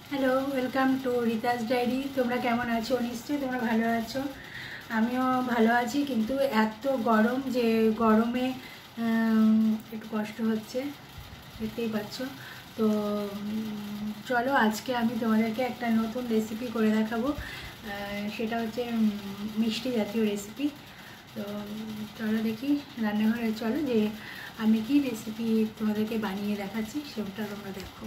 Hello, welcome to Rita's diary. তোমরা কেমন আছো? নিশ্চয়ই তোমরা ভালো আছো। আমিও ভালো আছি, কিন্তু এত গরম যে গরমে একটু কষ্ট হচ্ছে, দেখতেই পাচ্ছ। তো চলো আজকে আমি তোমাদেরকে একটা নতুন রেসিপি করে দেখাবো। সেটা হচ্ছে মিষ্টি জাতীয় রেসিপি। তো চলো দেখি রান্নাঘরে, চলো যে আমি কি রেসিপি তোমাদেরকে বানিয়ে দেখাচ্ছি সেটা তোমরা দেখো।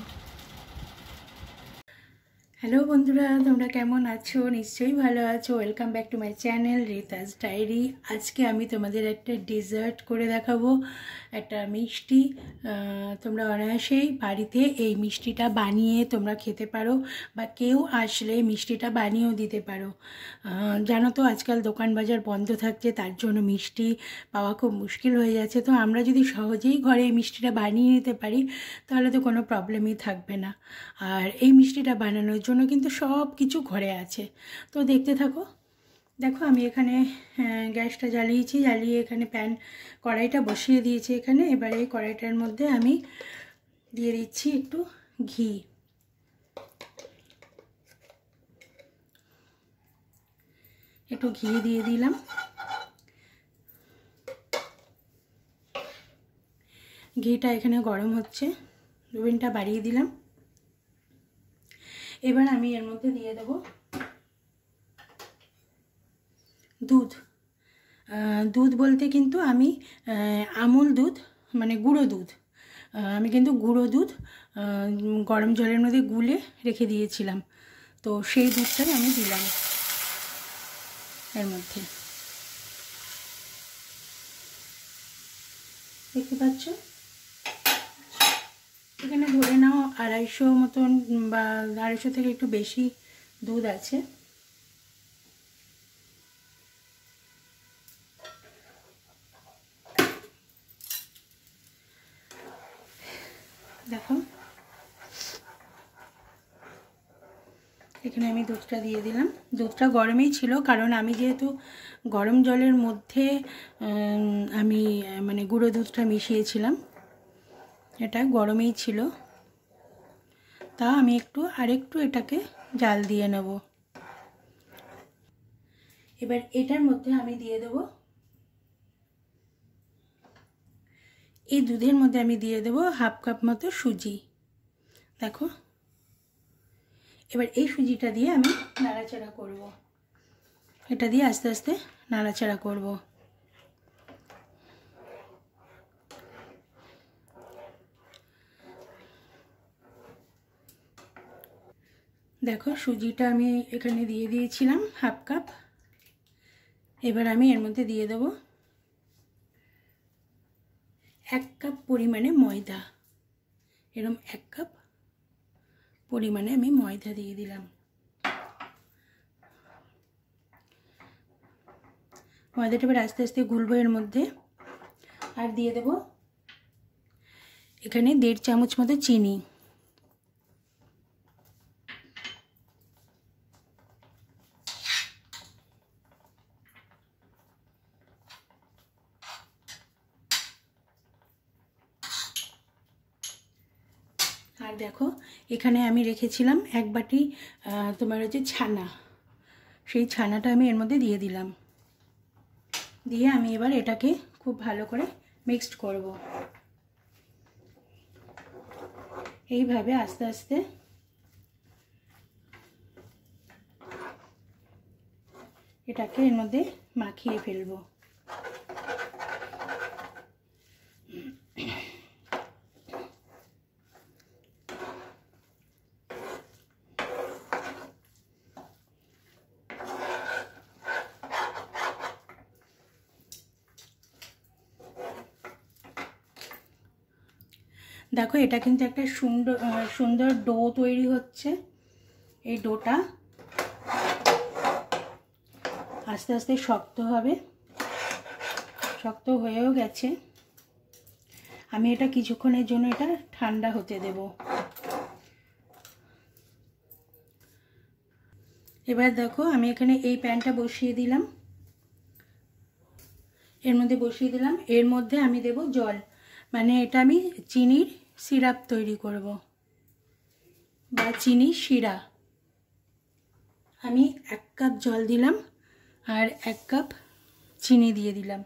হ্যালো বন্ধুরা, তোমরা কেমন আছো? নিশ্চয়ই ভালো আছো। Welcome back to my channel Rita's diary. আজকে আমি তোমাদের একটা ডেজার্ট করে দেখাবো, একটা মিষ্টি। তোমরা অনায়াসেই বাড়িতে এই মিষ্টিটা বানিয়ে তোমরা খেতে পারো, বা কেউ আসলে মিষ্টিটা বানিয়েও দিতে পারো। জানো তো আজকাল দোকান বাজার বন্ধ থাকছে, তার জন্য মিষ্টি পাওয়া খুব মুশকিল হয়ে যাচ্ছে। তো আমরা যদি সহজেই ঘরে এই মিষ্টিটা বানিয়ে নিতে পারি তাহলে তো কোনো প্রবলেমই থাকবে না। আর এই মিষ্টিটা বানানোর জন্য কিন্তু সব কিছু ঘরে আছে। তো দেখতে থাকো। দেখো আমি এখানে গ্যাসটা জ্বালিয়ে এখানে কড়াইটা বসিয়ে দিয়েছি এখানে। এবারে এই কড়াইটার মধ্যে আমি দিয়ে দিচ্ছি একটু ঘি। একটু ঘি দিয়ে দিলাম। ঘিটা এখানে গরম হচ্ছে, ওভেনটা বাড়িয়ে দিলাম। এবার আমি এর মধ্যে দিয়ে দেবো দুধ। দুধ বলতে কিন্তু আমি আমুল দুধ, মানে গুঁড়ো দুধ। আমি কিন্তু গুঁড়ো দুধ গরম জলের মধ্যে গুলে রেখে দিয়েছিলাম, তো সেই দুধটাই আমি দিলাম এর মধ্যে। দেখতে পাচ্ছ এখানে ধরে নাও 250 মতন, বা 250 থেকে একটু বেশি দুধ আছে। দেখো এখানে আমি দুধটা দিয়ে দিলাম। দুধটা গরমই ছিল, কারণ আমি যেহেতু গরম জলের মধ্যে আমি মানে গুঁড়ো দুধটা মিশিয়েছিলাম, এটা গরমেই ছিল। তা আমি আরেকটু এটাকে জাল দিয়ে নেব। এবার এটার মধ্যে আমি দিয়ে দেব, এই দুধের মধ্যে আমি দিয়ে দেব হাফ কাপ মতো সুজি। দেখো এবার এই সুজিটা দিয়ে আমি নাড়াচাড়া করব। এটা দিয়ে আস্তে আস্তে নাড়াচাড়া করব। দেখো সুজিটা আমি এখানে দিয়ে দিয়েছিলাম হাফ কাপ। এবার আমি এর মধ্যে দিয়ে দেব 1 কাপ পরিমাণে ময়দা। এরকম 1 কাপ পরিমাণে আমি ময়দা দিয়ে দিলাম। ময়দাটা এবার আস্তে আস্তে গুলবো এর মধ্যে। আর দিয়ে দেব এখানে 1.5 চামচ মতো চিনি। আর দেখো এখানে আমি রেখেছিলাম 1 বাটি তোমার হচ্ছে ছানা, সেই ছানাটা আমি এর মধ্যে দিয়ে দিলাম। দিয়ে আমি এবার এটাকে খুব ভালো করে মিক্সড করব। এইভাবে আস্তে আস্তে এটাকে এর মধ্যে মাখিয়ে ফেলবো। দেখো এটা কিন্তু একটা সুন্দর ডো তৈরি হচ্ছে। এই ডোটা আস্তে আস্তে শক্ত হবে, শক্ত হয়েও গেছে। আমি এটা কিছুক্ষণের জন্য এটা ঠান্ডা হতে দেব। এবার দেখো আমি এখানে এই প্যানটা বসিয়ে দিলাম, এর মধ্যে বসিয়ে দিলাম। এর মধ্যে আমি দেব জল, মানে এটা আমি চিনির সিরাপ তৈরি করব। বা চিনি শিরা। আমি 1 কাপ জল দিলাম আর 1 কাপ চিনি দিয়ে দিলাম।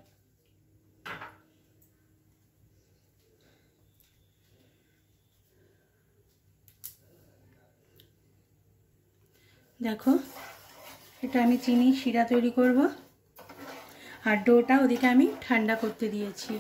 দেখো এটা আমি চিনি শিরা তৈরি করব। আর ডোটা ওদিকে আমি ঠান্ডা করতে দিয়েছি।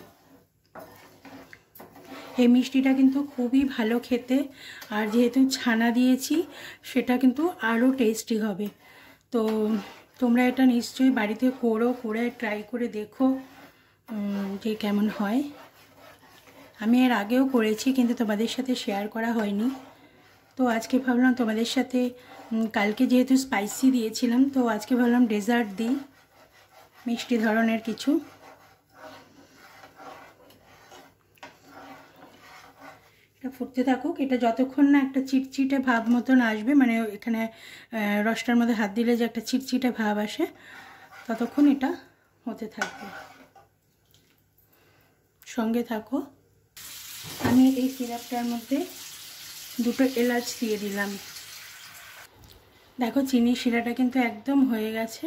এই মিষ্টিটা কিন্তু খুবই ভালো খেতে, আর যেহেতু ছানা দিয়েছি সেটা কিন্তু আরও টেস্টি হবে। তো তোমরা এটা নিশ্চয়ই বাড়িতে করে ট্রাই করে দেখো যে কেমন হয়। আমি এর আগেও করেছি কিন্তু তোমাদের সাথে শেয়ার করা হয়নি। তো আজকে ভাবলাম তোমাদের সাথে, কালকে যেহেতু স্পাইসি দিয়েছিলাম তো আজকে ভাবলাম ডেজার্ট দিই, মিষ্টি ধরনের কিছু। এটা ফুটতে থাকুক। এটা যতক্ষণ না একটা চিটচিটে ভাব মতন আসবে, মানে এখানে রসটার মধ্যে হাত দিলে যে একটা চিটচিটে ভাব আসে, ততক্ষণ এটা হতে থাকবে। সঙ্গে থাকো। আমি এই সিরাপটার মধ্যে 2টো এলাচ দিয়ে দিলাম। দেখো চিনি শিরাটা কিন্তু একদম হয়ে গেছে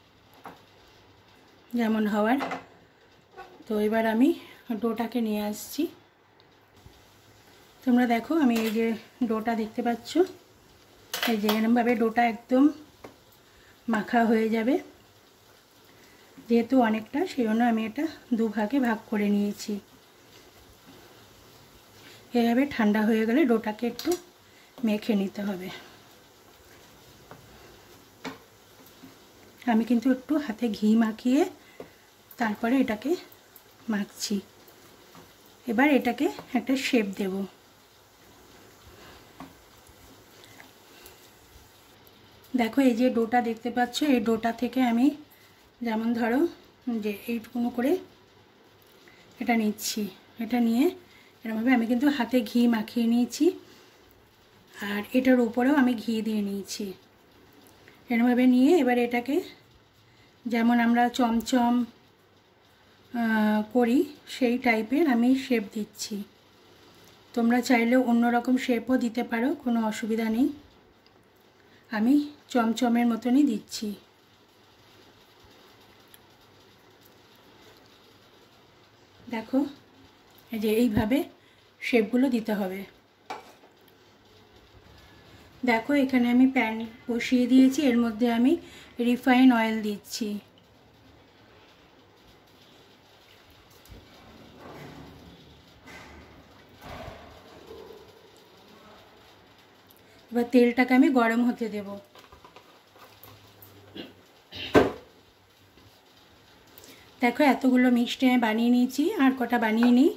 যেমন হওয়ার। তো এবার আমি ডোটাকে নিয়ে আসছি। তোমরা দেখো আমি এই যে ডোটা দেখতে পাচ্ছ, এই যে এরকমভাবে ডোটা একদম মাখা হয়ে যাবে। যেহেতু অনেকটা, সেই জন্য আমি এটা 2 ভাগে ভাগ করে নিয়েছি। এভাবে ঠান্ডা হয়ে গেলে ডোটাকে একটু মেখে নিতে হবে। আমি কিন্তু একটু হাতে ঘি মাখিয়ে তারপরে এটাকে মাখছি। এবার এটাকে একটা শেপ দেব। দেখো এই যে ডোটা দেখতে পাচ্ছ, এই ডোটা থেকে আমি যেমন ধরো যে এইটুকুনো করে এটা নিচ্ছি। এটা নিয়ে এরকমভাবে আমি কিন্তু হাতে ঘি মাখিয়ে নিয়েছি, আর এটার উপরেও আমি ঘি দিয়ে নিয়েছি। এরকমভাবে নিয়ে এবার এটাকে যেমন আমরা চমচম করি সেই টাইপের আমি শেপ দিচ্ছি। তোমরা চাইলে অন্যরকম শেপও দিতে পারো, কোনো অসুবিধা নেই। আমি চমচমের মতনই দিচ্ছি। দেখো এই যে এইভাবে শেপগুলো দিতে হবে। দেখো এখানে আমি প্যান বসিয়ে দিয়েছি, এর মধ্যে আমি রিফাইন অয়েল দিচ্ছি। এবার তেলটাকে আমি গরম হতে দেব। দেখো এতগুলো মিষ্টি আমি বানিয়ে নিয়েছি, আর কটা বানিয়ে নিই।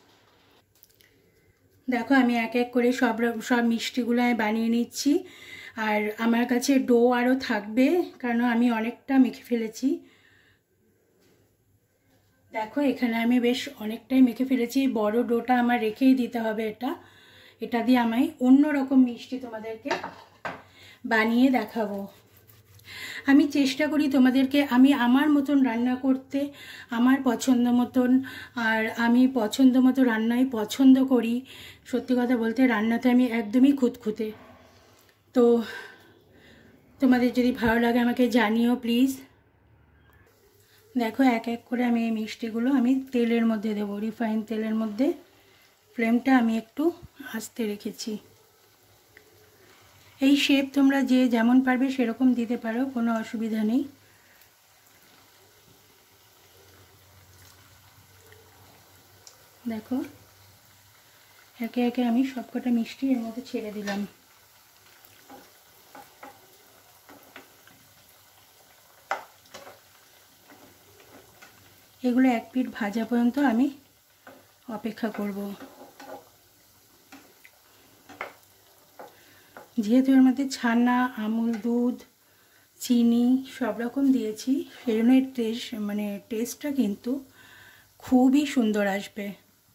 দেখো আমি এক এক করে সব মিষ্টিগুলো আমি বানিয়ে নিচ্ছি। আর আমার কাছে ডো আরও থাকবে, কারণ আমি অনেকটা মেখে ফেলেছি। দেখো এখানে আমি বেশ অনেকটাই মেখে ফেলেছি। বড় ডোটা আমার রেখেই দিতে হবে। এটা দিয়ে আমি অন্য রকম মিষ্টি তোমাদেরকে বানিয়ে দেখাবো। আমি চেষ্টা করি তোমাদেরকে আমি আমার মতন রান্না করতে, আমার পছন্দ মতন। আর আমি পছন্দ মতো রান্নাই পছন্দ করি। সত্যি কথা বলতে রান্নাতে আমি একদমই খুঁতখুঁতে। তো তোমাদের যদি ভালো লাগে আমাকে জানিও প্লিজ। দেখো এক এক করে আমি এই মিষ্টিগুলো আমি তেলের মধ্যে দেব, রিফাইন তেলের মধ্যে। ফ্লেমটা আমি একটু আস্তে রেখেছি। এই শেপ তোমরা যে যেমন পারবে সেরকম দিতে পারো, কোনো অসুবিধা নেই। দেখো একে একে আমি সবকটা মিষ্টি এর মধ্যে ছেড়ে দিলাম। এগুলো এক পিঠ ভাজা পর্যন্ত আমি অপেক্ষা করব। যেহেতু এর মধ্যে ছানা, আমুল দুধ, চিনি সব রকম দিয়েছি, সেই জন্য এর টেস্টটা কিন্তু খুবই সুন্দর আসবে।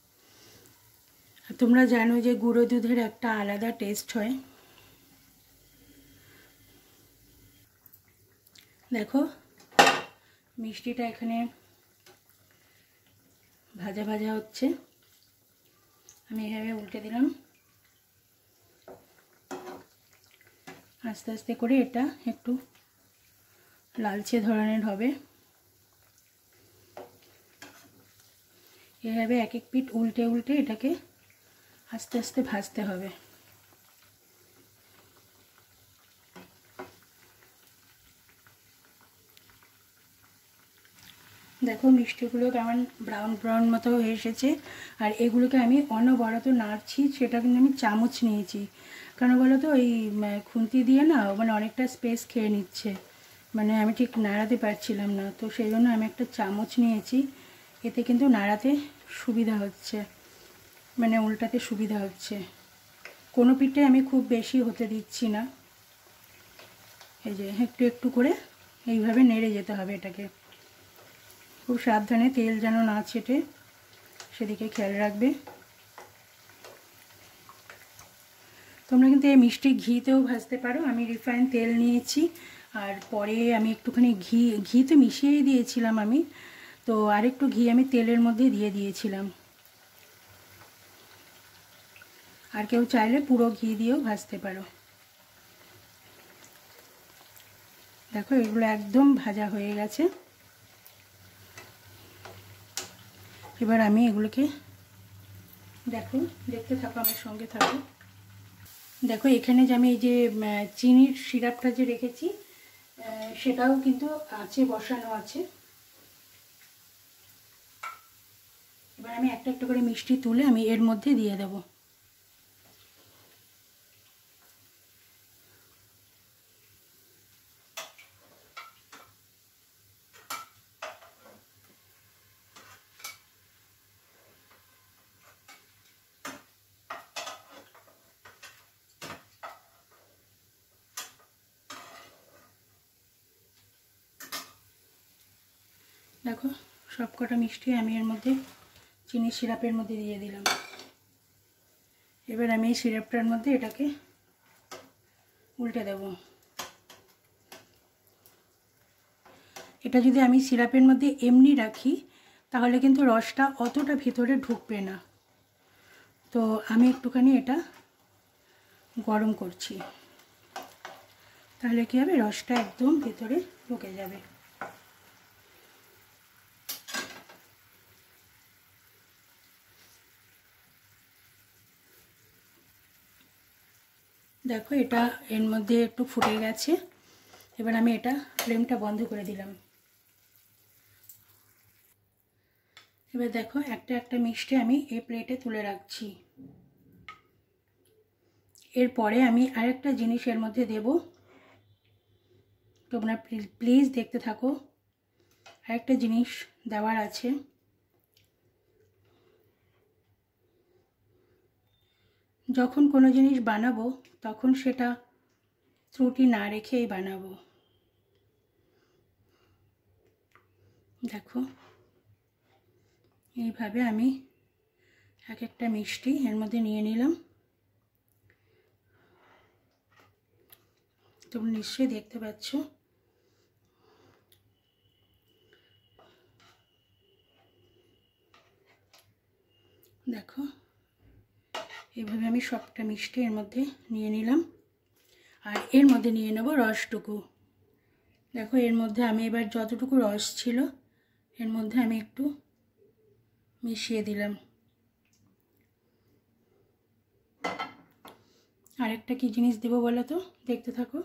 তোমরা জানো যে গুঁড়ো দুধের একটা আলাদা টেস্ট হয়। দেখো মিষ্টিটা এখানে ভাজা ভাজা হচ্ছে। আমি এভাবে উল্টে দিলাম। আস্তে আস্তে করে এটা একটু লালচে ধরনের হবে। এভাবে এক এক পিঠ উল্টে উল্টে এটাকে আস্তে আস্তে ভাজতে হবে। দেখো মিষ্টিগুলো কেমন ব্রাউন ব্রাউন মতো হয়ে এসেছে। আর এগুলোকে আমি অনবরত নাড়ছি, সেটা কিন্তু আমি চামচ নিয়েছি। কেন বলো তো, ওই খুন্তি দিয়ে না মানে অনেকটা স্পেস খেয়ে নিচ্ছে, মানে আমি ঠিক নাড়াতে পারছিলাম না, তো সেই জন্য আমি একটা চামচ নিয়েছি। এতে কিন্তু নাড়াতে সুবিধা হচ্ছে, মানে উল্টাতে সুবিধা হচ্ছে। কোনো পিঠে আমি খুব বেশি হতে দিচ্ছি না, এই যে একটু একটু করে এইভাবে নেড়ে যেতে হবে এটাকে। খুব সাবধানে, তেল যেন না ছেটে সেদিকে খেয়াল রাখবে। তোমরা কিন্তু এই মিষ্টি ঘিতেও ভাজতে পারো। আমি রিফাইন তেল নিয়েছি, আর পরে আমি একটুখানি ঘি তো মিশিয়েই দিয়েছিলাম আমি, তো আরেকটু ঘি আমি তেলের মধ্যে দিয়ে দিয়েছিলাম। আর কেউ চাইলে পুরো ঘি দিয়েও ভাজতে পারো। দেখো এগুলো একদম ভাজা হয়ে গেছে। এবার আমি এগুলোকে, দেখো দেখতে থাকো, আমার সঙ্গে থাকো। দেখো এখানে যে আমি এই যে চিনির সিরাপটা যে রেখেছি সেটাও কিন্তু আছে, বসানো আছে। এবার আমি একটা একটা করে মিষ্টি তুলে আমি এর মধ্যে দিয়ে দেব। দেখো সব কটা মিষ্টি আমি এর মধ্যে চিনির সিরাপের মধ্যে দিয়ে দিলাম। এবার আমি এই সিরাপটার মধ্যে এটাকে উল্টে দেব। এটা যদি আমি সিরাপের মধ্যে এমনি রাখি তাহলে কিন্তু রসটা অতটা ভিতরে ঢুকবে না, তো আমি একটুখানি এটা গরম করছি, তাহলে কী হবে, রসটা একদম ভিতরে ঢুকে যাবে। দেখো এটা এর মধ্যে একটু ফুটে গেছে। এবার আমি এটা ফ্লেমটা বন্ধ করে দিলাম। এবার দেখো একটা একটা মিষ্টি আমি এই প্লেটে তুলে রাখছি। এরপরে আমি আরেকটা জিনিস এর মধ্যে দেব, তোমরা প্লিজ দেখতে থাকো। আরেকটা জিনিস দেওয়ার আছে। যখন কোনো জিনিস বানাবো তখন সেটা ত্রুটি না রেখেই বানাবো। দেখো এইভাবে আমি এক একটা মিষ্টি এর মধ্যে নিয়ে নিলাম। তোমরা নিশ্চয়ই দেখতে পাচ্ছ। দেখো এইভাবে আমি সবটা মিষ্টি এর মধ্যে নিয়ে নিলাম, আর এর মধ্যে নিয়ে নেব রসটুকু। দেখো এর মধ্যে আমি এবার যতটুকু রস ছিল এর মধ্যে আমি একটু মিশিয়ে দিলাম। আরেকটা কি জিনিস দেবো বলো তো, দেখতে থাকো।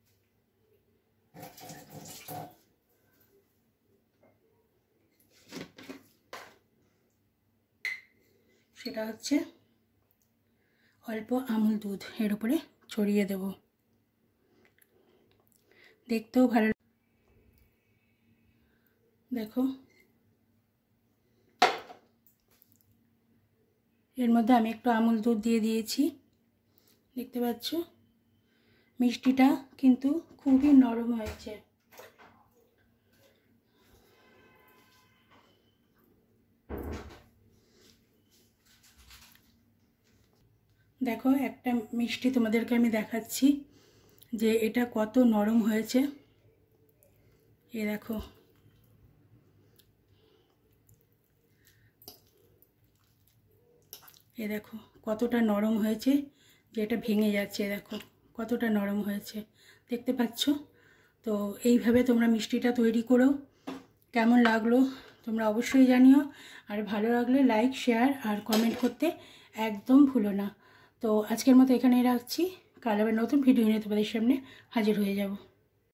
সেটা হচ্ছে অল্প আমুল দুধ এর উপরে ছড়িয়ে দেব, দেখতেও ভালো। দেখো এর মধ্যে আমি একটু আমুল দুধ দিয়ে দিয়েছি, দেখতে পাচ্ছ। মিষ্টিটা কিন্তু খুবই নরম হয়েছে। দেখো একটা মিষ্টি তোমাদেরকে আমি দেখাচ্ছি যে এটা কত নরম হয়েছে। এ দেখো, এ দেখো কতটা নরম হয়েছে যে এটা ভেঙে যাচ্ছে। দেখো কতটা নরম হয়েছে দেখতে পাচ্ছ। তো এইভাবে তোমরা মিষ্টিটা তৈরি করো। কেমন লাগলো তোমরা অবশ্যই জানিও, আর ভালো লাগলে লাইক শেয়ার আর কমেন্ট করতে একদম ভুলো না। তো আজকের মতো এখানেই রাখছি, কাল আবার নতুন ভিডিও নিয়ে তোমাদের সামনে হাজির হয়ে যাব।